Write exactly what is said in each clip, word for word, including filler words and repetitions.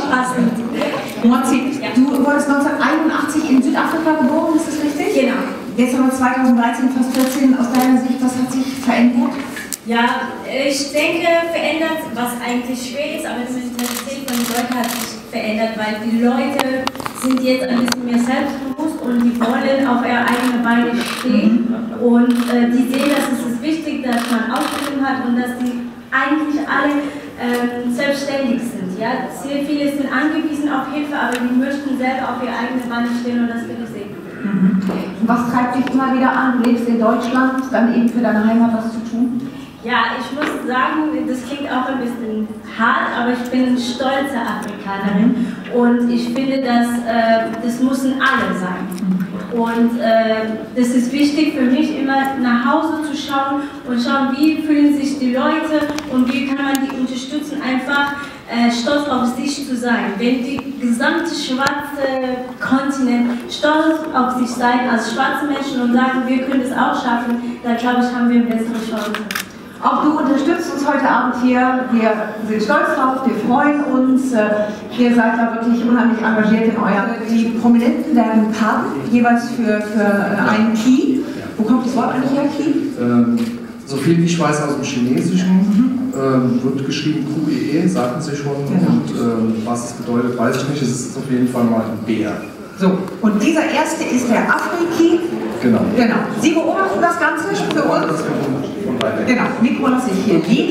Straßen. Mozi, du wurdest neunzehnhunderteinundachtzig in Südafrika geboren, ist das richtig? Genau. Jetzt haben wir zweitausenddreizehn, fast vierzehn. Aus deiner Sicht, was hat sich verändert? Ja, ich denke, verändert, was eigentlich schwer ist, aber die Mentalität von den Leuten hat sich verändert, weil die Leute sind jetzt ein bisschen mehr selbstbewusst und die wollen auf ihre eigenen Beine stehen. Und äh, die sehen, dass es ist wichtig, dass man Ausbildung hat und dass die eigentlich alle ähm, selbstständig sind. Ja? Sehr viele sind angewiesen auf Hilfe, aber die möchten selber auf ihre eigenen Beine stehen und das finde ich sehr gut. Mhm. Was treibt dich immer wieder an? Du lebst in Deutschland, dann eben für deine Heimat was zu tun? Ja, ich muss sagen, das klingt auch ein bisschen hart, aber ich bin eine stolze Afrikanerin und ich finde, dass äh, das müssen alle sein. Und äh, das ist wichtig für mich, immer nach Hause zu schauen und schauen, wie fühlen sich die Leute und wie kann man die unterstützen, einfach äh, stolz auf sich zu sein. Wenn die gesamte schwarze Kontinent stolz auf sich sein als schwarze Menschen und sagen, wir können das auch schaffen, dann glaube ich, haben wir eine bessere Chance. Auch du unterstützt uns heute Abend hier. Wir sind stolz drauf, wir freuen uns. Ihr seid da wirklich unheimlich engagiert in eurem. Die Prominenten werden Paten, jeweils für, für einen Key. Wo kommt das Wort eigentlich her, Key? Ähm, so viel wie ich weiß aus dem Chinesischen, mhm. ähm, wird geschrieben Q E E, sagten sie schon. Genau. Und ähm, was es bedeutet, weiß ich nicht. Es ist auf jeden Fall mal ein Bär. So, und dieser erste ist der Afri-Key. Genau. Genau. Sie beobachten das Ganze für uns. Genau, Mikro lasse ich hier liegen.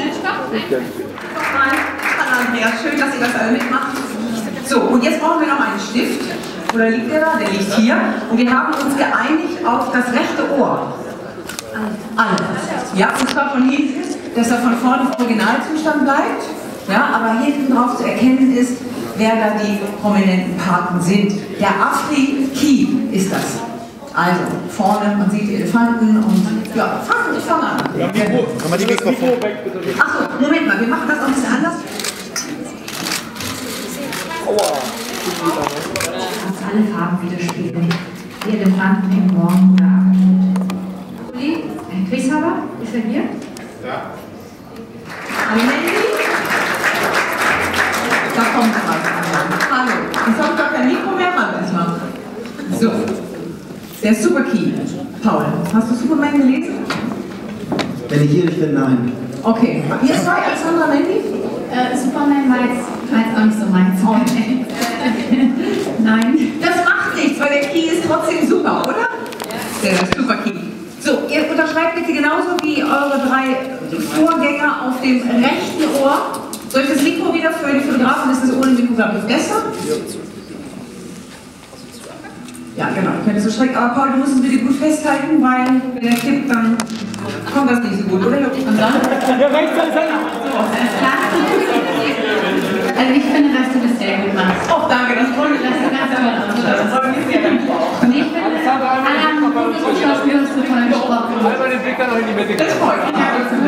Hallo Andreas, schön, dass ihr das alle mitmacht. So, und jetzt brauchen wir noch einen Stift. Oder liegt der da? Der liegt hier. Und wir haben uns geeinigt auf das rechte Ohr. Alle. Ja, und zwar von hinten, dass er von vorne im Originalzustand bleibt. Ja, aber hinten drauf zu erkennen ist, wer da die prominenten Paten sind. Der Afri-Key ist das. Also, vorne, man sieht Elefanten und ja, fangen wir fang an. Ja, Mikro. Kann man die Mikrofon weg, bitte? Achso, Moment mal, wir machen das noch ein bisschen anders. Aua. Fast alle Farben widerspiegeln. Die Elefanten im Morgen oder Abend. Uli, ein Quizhaber, ist er hier? Ja. Da kommt er was. Hallo. Jetzt habe ich doch kein Mikro mehr, hallo erstmal. So. Der Super-Key. Paul, hast du Superman gelesen? Wenn ich hier nicht bin, nein. Okay. Ihr zwei, Alexandra, Mandy? Äh, Superman war jetzt, war jetzt auch nicht so meins. Okay. Nein. Das macht nichts, weil der Key ist trotzdem super, oder? Ja. Der Super-Key. So, ihr unterschreibt bitte genauso wie eure drei Vorgänger auf dem rechten Ohr. Soll ich das Mikro wieder für die Fotografen? Ist das ohne Mikro, glaube ich, besser? Ja, genau. Ich könnte so schreck, aber Paul, du musst es bitte gut festhalten, weil wenn der kippt, dann kommt das nicht so gut, oder? Und dann? Ja, rechts, rechts, rechts. Also ich finde, dass du das sehr gut machst. Oh, danke, das freut mich. Das ist ganz toll. Das freut mich sehr. Und ich finde, alle haben wirklich Schauspieler so toll gesprochen. Einmal den Blick dann noch in die Mitte. Das freut mich.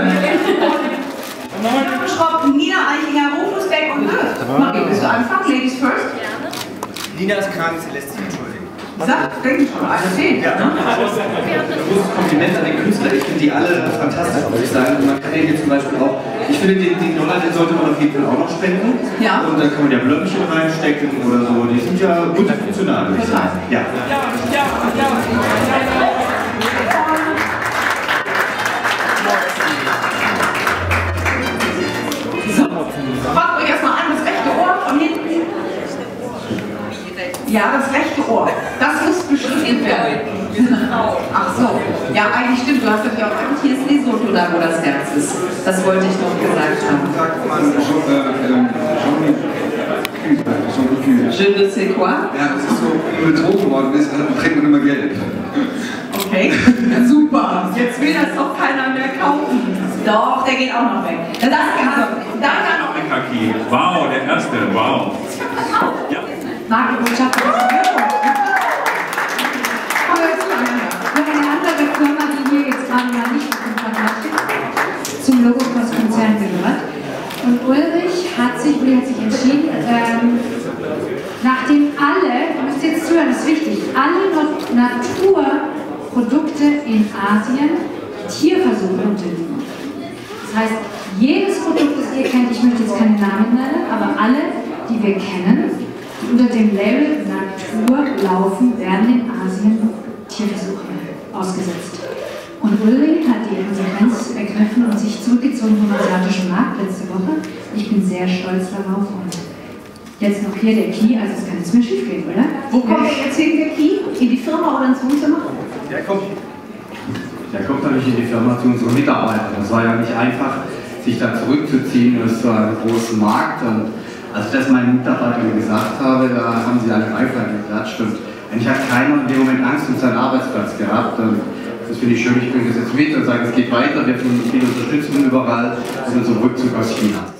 Schrott, Nina Eichinger, Rufus Beck und Dirk. Marie, willst du anfangen? Ladies first? Nina ist krank, sie lässt sich entschuldigen. Sag, denke ich schon, alles sehen. Ja, ein großes Kompliment an den Künstler. Ich finde die alle fantastisch, muss ich sagen. Man kann hier zum Beispiel auch, ich finde den, den Dollar, den sollte man auf jeden Fall auch noch spenden. Ja. Und dann kann man ja Blöckchen reinstecken oder so. Die sind ja multifunktional, würde ich sagen. Ja. Ja, ja, ja. So, fragt euch erstmal an, das rechte Ohr von hinten. Ja, das rechte Ohr. Das muss beschrieben werden. Ach so. Ja, eigentlich stimmt. Du hast natürlich auch gesagt, hier ist Lesotho da, wo das Herz ist. Das wollte ich noch gesagt haben. Sagt man Je ne sais quoi? Ja, das ist so, wenn man betrogen worden ist, dann trägt man immer Geld. Okay, super. Jetzt will das doch keiner mehr kaufen. Doch, der geht auch noch weg. Das Danke, danke noch. Kaki. Wow, der erste, wow. Ja. Markenbotschaft. Noch eine andere Firma, die hier jetzt gerade mal nicht im Kontakt steht, zum Logopost-Konzern gehört. Und Ulrich hat sich, Ulrich hat sich entschieden, ähm, nachdem alle, ihr müsst jetzt zuhören, das ist wichtig, alle Naturprodukte in Asien Tierversuche unterliegen, Das heißt, jedes Produkt, das ihr kennt, ich möchte jetzt keine Namen nennen, aber alle, die wir kennen, die unter dem Label Natur laufen, werden in Asien Tierversuchen ausgesetzt. Und Ulrich hat die Konsequenz ergriffen und sich zurückgezogen vom asiatischen Markt letzte Woche. Ich bin sehr stolz darauf und jetzt noch hier der Key, also es kann jetzt mehr schief gehen, oder? Wo kommt der jetzt hin, der Key? In die Firma oder ins Wohnzimmer? Der kommt, der kommt natürlich in die Firma zu unseren Mitarbeitern. Das war ja nicht einfach, sich da zurückzuziehen. Das war ein großer Markt. Und als ich das meinen Mitarbeitern gesagt habe, da haben sie alle Beifall geklatscht. Und eigentlich hat keiner in dem Moment Angst um seinen Arbeitsplatz gehabt. Und das finde ich schön, ich bringe das jetzt mit und sage, es geht weiter, wir finden viel Unterstützung überall und unseren Rückzug aus China.